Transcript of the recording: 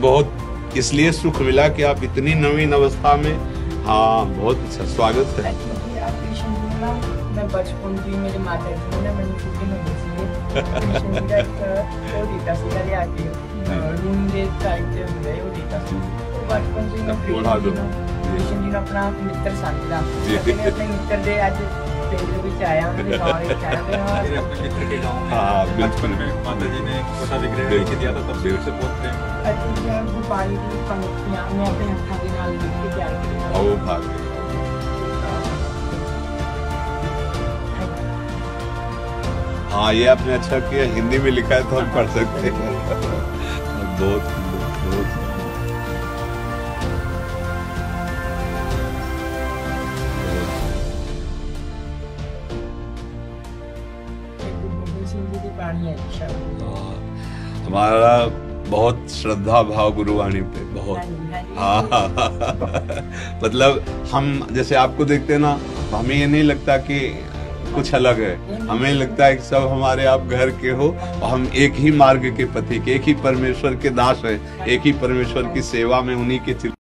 बहुत इसलिए सुख मिला कि आप इतनी नवीन अवस्था में। हाँ, बहुत अच्छा स्वागत है। मैं बचपन की मेरी माता जी ने मैंने छुट्टी में रूम दे चाहते हुए वो देता बचपन से मैं अपना मित्र साथी अपने मित्र दे आज पेड़ भी आया मेरे गाँव में आया अपने मित्र के गाँव में। हाँ, बचपन में माता जी ने छोटा विग्रह दिया था तब से उसे बहुत प्रेम पानी की पंक्तियाँ मैं अपने हाथों के नाल लिख के तैयार की। ओ भाग हाँ, ये आपने अच्छा किया, हिंदी में लिखा है तो हम पढ़ सकते हैं। बहुत बहुत हमारा बहुत श्रद्धा भाव गुरुवाणी पे बहुत। हाँ मतलब हम जैसे आपको देखते हैं ना, हमें ये नहीं लगता कि कुछ अलग है, हमें लगता है कि सब हमारे आप घर के हो और हम एक ही मार्ग के पथिक, एक ही परमेश्वर के दास है, एक ही परमेश्वर की सेवा में उन्हीं के